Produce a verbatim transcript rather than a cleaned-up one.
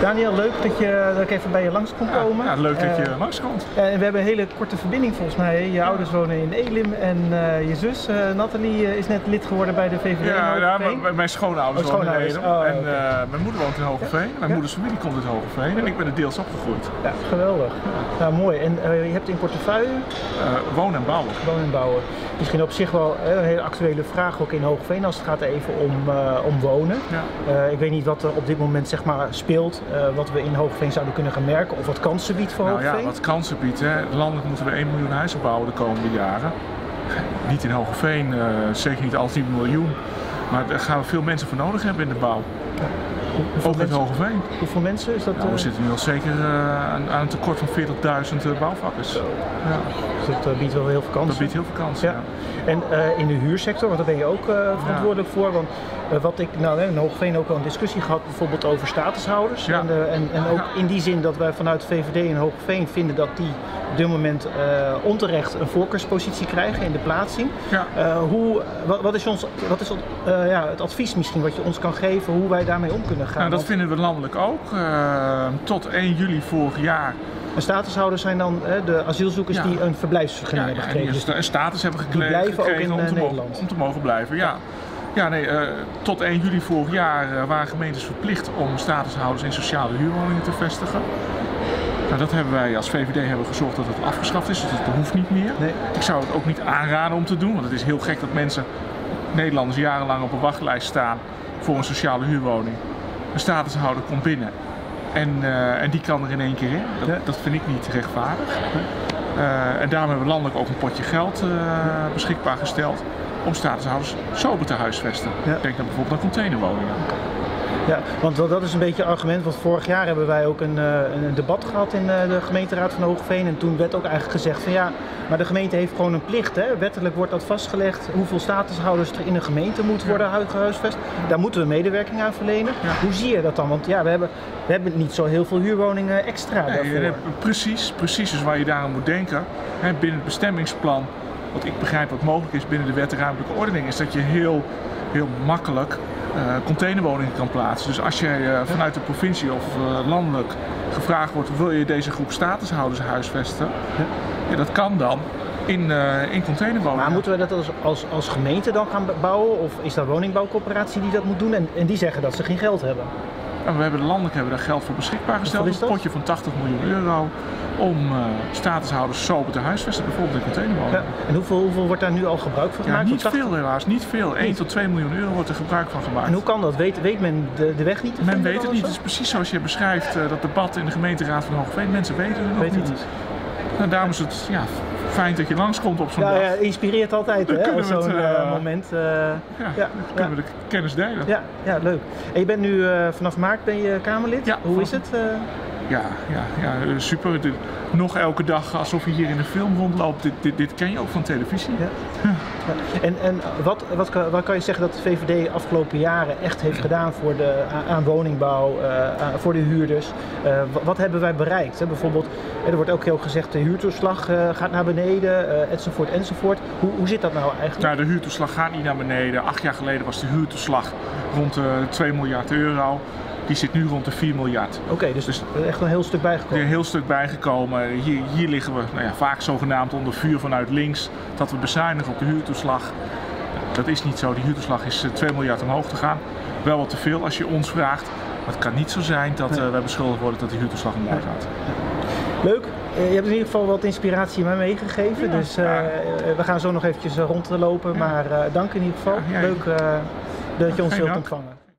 Daniel, leuk dat, je, dat ik even bij je langs kon komen. Ja, ja leuk dat je uh, langs komt. Uh, we hebben een hele korte verbinding volgens mij. Je ouders wonen in Elim en uh, je zus uh, Nathalie uh, is net lid geworden bij de V V D. Ja, ja mijn schoonouders oh, wonen in Elim. Oh, en okay. uh, mijn moeder woont in Hogeveen. Mijn ja? moeders familie komt uit Hogeveen en ik ben er deels opgegroeid. Ja, geweldig. Ja. Nou, mooi. En uh, je hebt in portefeuille? Uh, wonen en bouwen. Wonen en bouwen. Misschien op zich wel uh, een hele actuele vraag ook in Hogeveen als het gaat even om, uh, om wonen. Ja. Uh, ik weet niet wat er op dit moment zeg maar speelt, uh, wat we in Hogeveen zouden kunnen gaan merken of wat kansen biedt voor nou, Hogeveen. Ja, wat kansen biedt. Hè. Landelijk moeten we één miljoen huizen bouwen de komende jaren. Niet in Hogeveen, uh, zeker niet al tien miljoen. Maar daar gaan we veel mensen voor nodig hebben in de bouw. Ja. Ook in Hogeveen. Hoeveel mensen is dat? Nou, we uh... zitten nu al zeker uh, aan, aan een tekort van veertigduizend uh, bouwvakkers. Ja. Dus dat uh, biedt wel heel veel kansen. Dat biedt heel veel kansen, ja. ja. En uh, in de huursector, want daar ben je ook uh, verantwoordelijk ja. voor. Want uh, wat ik, nou we hebben in Hogeveen ook al een discussie gehad bijvoorbeeld over statushouders. Ja. En, uh, en, en ook ja. in die zin dat wij vanuit de V V D in Hogeveen vinden dat die op dit moment uh, onterecht een voorkeurspositie krijgen in de plaatsing. Ja. Uh, hoe, wat, wat is, ons, wat is uh, ja, het advies misschien wat je ons kan geven hoe wij daarmee om kunnen gaan? Nou, dat Want... vinden we landelijk ook. Uh, tot één juli vorig jaar. En statushouders zijn dan uh, de asielzoekers ja. die een verblijfsvergunning ja, hebben gekregen. Die een status hebben gekregen, die blijven gekregen ook in om, te Nederland. mogen, om te mogen blijven. Ja. Ja, nee, uh, tot één juli vorig jaar uh, waren gemeentes verplicht om statushouders in sociale huurwoningen te vestigen. Nou, dat hebben wij als V V D hebben gezorgd dat het afgeschaft is, dus dat hoeft niet meer. Nee. Ik zou het ook niet aanraden om te doen, want het is heel gek dat mensen, Nederlanders, jarenlang op een wachtlijst staan voor een sociale huurwoning. Een statushouder komt binnen en, uh, en die kan er in één keer in. Dat, ja. dat vind ik niet rechtvaardig. Uh, en daarom hebben we landelijk ook een potje geld uh, beschikbaar gesteld om statushouders sober te huisvesten. Ja. Denk dan bijvoorbeeld aan containerwoningen. Ja, want dat is een beetje het argument, want vorig jaar hebben wij ook een, een debat gehad in de gemeenteraad van Hogeveen en toen werd ook eigenlijk gezegd van ja, maar de gemeente heeft gewoon een plicht, hè? Wettelijk wordt dat vastgelegd hoeveel statushouders er in een gemeente moet worden ja. gehuisvest. Daar moeten we medewerking aan verlenen. Ja. Hoe zie je dat dan? Want ja, we hebben, we hebben niet zo heel veel huurwoningen extra nee, daarvoor. Precies, precies is waar je daar aan moet denken. He, binnen het bestemmingsplan, wat ik begrijp wat mogelijk is binnen de wet ruimtelijke ordening, is dat je heel, heel makkelijk Uh, containerwoningen kan plaatsen. Dus als jij uh, vanuit de provincie of uh, landelijk gevraagd wordt, wil je deze groep statushouders huisvesten? Ja. Ja, dat kan dan in, uh, in containerwoningen. Maar moeten we dat als, als, als gemeente dan gaan bouwen? Of is dat woningbouwcoöperatie die dat moet doen? En, en die zeggen dat ze geen geld hebben? Nou, we hebben landelijk hebben daar geld voor beschikbaar gesteld. Een potje van tachtig miljoen euro om uh, statushouders sober te huisvesten, bijvoorbeeld in containerwoningen. Ja. En hoeveel, hoeveel wordt daar nu al gebruik van gemaakt? Ja, niet veel helaas, niet veel. één tot twee miljoen euro wordt er gebruik van gemaakt. En hoe kan dat? Weet, weet men de, de weg niet te Men weet het niet. Het is precies zoals je beschrijft, uh, dat debat in de gemeenteraad van Hogeveen. Mensen weten het nog weet niet. Het niet. Nou, daarom is het ja, fijn dat je langskomt op zo'n ja, dag. Ja, inspireert altijd hè, op zo'n uh, moment. Uh, ja, ja, kunnen ja. we de kennis delen. Ja, ja, leuk. En je bent nu uh, vanaf maart ben je Kamerlid. Ja, hoe is het? Uh... Ja, ja, ja, super. De, nog elke dag alsof je hier in een film rondloopt. Dit, dit, dit ken je ook van televisie. Ja. Ja. Ja. En, en wat, wat, kan, wat kan je zeggen dat de V V D de afgelopen jaren echt heeft gedaan voor de, aan woningbouw, uh, voor de huurders? Uh, wat, wat hebben wij bereikt? Hè? Bijvoorbeeld, er wordt ook heel gezegd de huurtoeslag uh, gaat naar beneden, uh, enzovoort, enzovoort. Hoe, hoe zit dat nou eigenlijk? Nou, de huurtoeslag gaat niet naar beneden. Acht jaar geleden was de huurtoeslag rond de twee miljard euro. Die zit nu rond de vier miljard. Oké, okay, dus, dus er is echt een heel stuk bijgekomen. Er is een heel stuk bijgekomen. Hier, hier liggen we nou ja, vaak zogenaamd onder vuur vanuit links dat we bezuinigen op de huurtoeslag. Dat is niet zo. Die huurtoeslag is twee miljard omhoog te gaan. Wel wat te veel als je ons vraagt. Maar het kan niet zo zijn dat uh, wij beschuldigd worden dat die huurtoeslag omhoog gaat. Leuk. Uh, je hebt in ieder geval wat inspiratie mij meegegeven. Ja, dus uh, ja. we gaan zo nog eventjes rondlopen. Ja. Maar uh, dank in ieder geval. Ja, Leuk uh, dat je ons wilt ontvangen.